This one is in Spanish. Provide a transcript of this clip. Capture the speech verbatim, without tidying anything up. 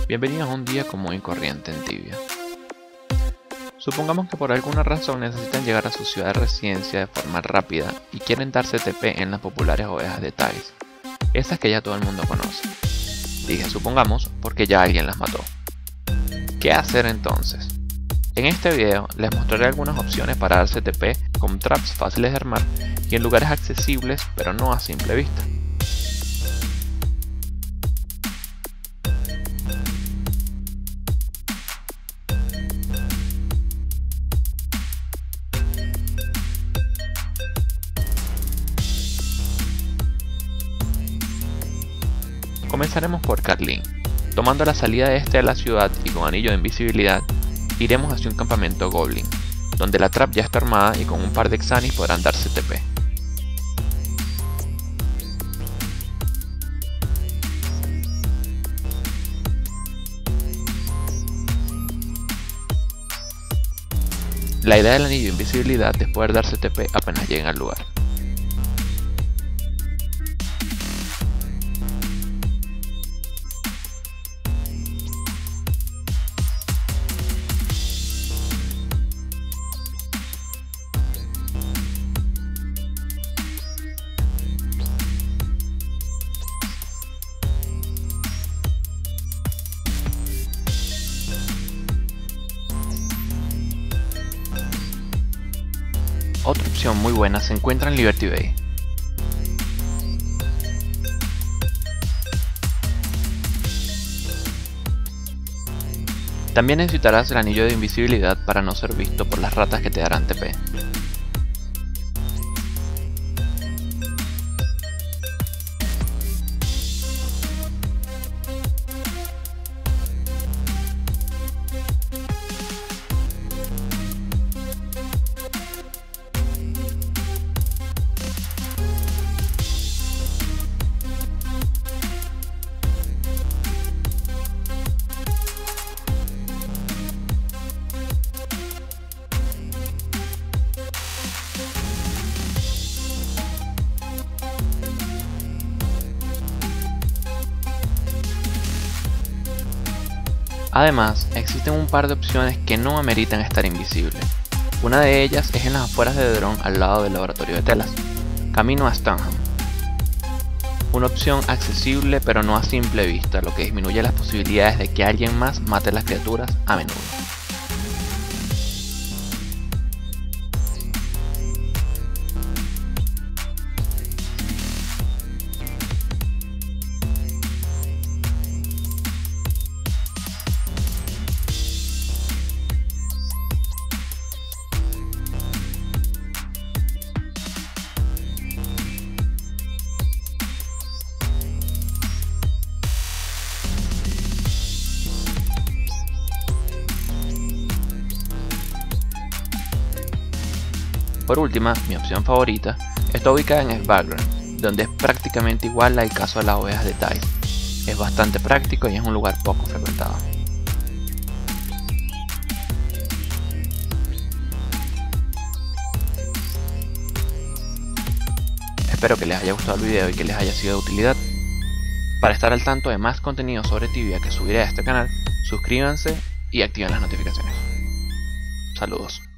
Bienvenidos a un día común y corriente en Tibia. Supongamos que por alguna razón necesitan llegar a su ciudad de residencia de forma rápida y quieren darse T P en las populares ovejas de Taiz, esas que ya todo el mundo conoce. Dije supongamos porque ya alguien las mató. ¿Qué hacer entonces? En este video les mostraré algunas opciones para darse T P con traps fáciles de armar y en lugares accesibles pero no a simple vista. Comenzaremos por Carlin. Tomando la salida este de la ciudad y con anillo de invisibilidad, iremos hacia un campamento Goblin, donde la trap ya está armada y con un par de Xanis podrán darse T P. La idea del anillo de invisibilidad es poder darse T P apenas lleguen al lugar. Otra opción muy buena se encuentra en Liberty Bay. También necesitarás el anillo de invisibilidad para no ser visto por las ratas que te darán T P. Además, existen un par de opciones que no ameritan estar invisible. Una de ellas es en las afueras de Dron al lado del laboratorio de telas, camino a Stanham. Una opción accesible pero no a simple vista, lo que disminuye las posibilidades de que alguien más mate a las criaturas a menudo. Por última, mi opción favorita está ubicada en Svargren, donde es prácticamente igual al caso de las ovejas de Taiz. Es bastante práctico y es un lugar poco frecuentado. Espero que les haya gustado el video y que les haya sido de utilidad. Para estar al tanto de más contenido sobre Tibia que subiré a este canal, suscríbanse y activen las notificaciones. Saludos.